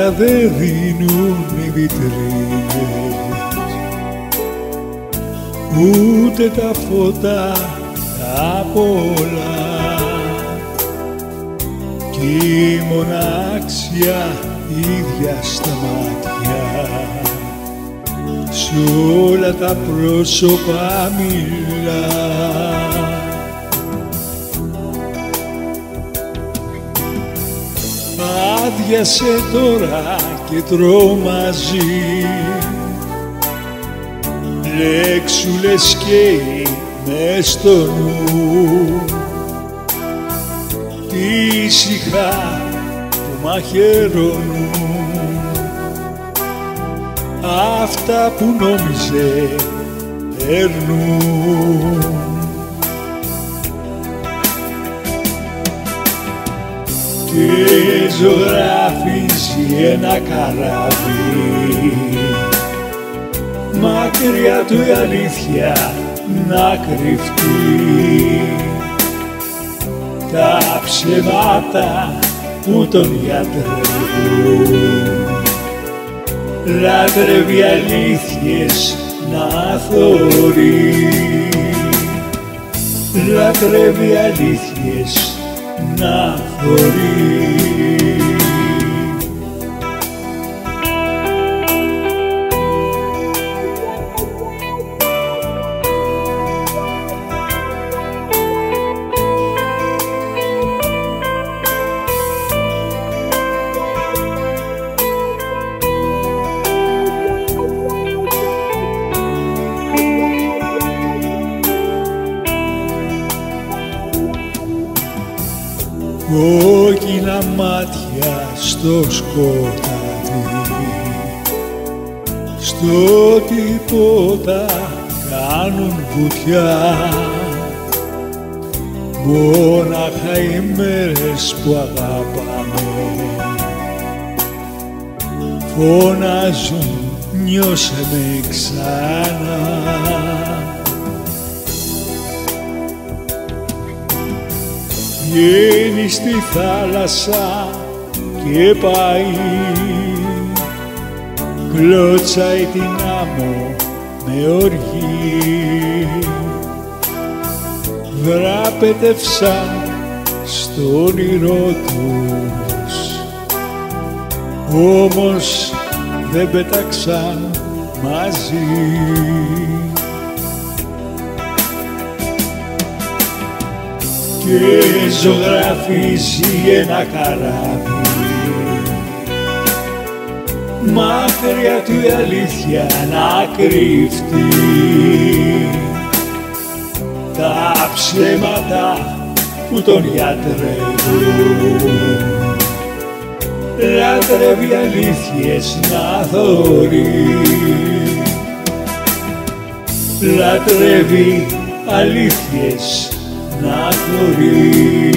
πια δεν δίνουν οι βιτρίνες, ούτε τα φώτα τα πολλά, κι η μοναξιά ίδια στα μάτια, σ' όλα τα πρόσωπα μιλά. Άδειασε τώρα και τρομάζει, λέξουλες καίει μες στο νου, ήσυχα που μαχαιρώνουν αυτά που νόμιζε περνούν. Και ζωγραφίζει ένα καράβι, μακριά του η αλήθεια να κρυφτεί, τα ψέματα που τον γιατρεύουν, λατρεύει αλήθειες να θωρεί, λατρεύει αλήθειες να θωρεί. Κόκκινα μάτια στο σκοτάδι, στο τίποτα κάνουν βουτιά, μόναχα οι μέρες που αγαπάμε φωνάζουν νιώσε με ξανά. Βγαίνει στη θάλασσα και πάει, κλωτσάει την άμμο με οργή, δραπετεύσαν στο όνειρό τους, όμως δεν πέταξαν μαζί. Και ζωγραφίζει ένα καράβι, μακριά του η αλήθεια να κρυφτεί, τα ψέματα που τον γιατρεύουν, λατρεύει αλήθειες να θωρεί, λατρεύει αλήθειες να θωρεί.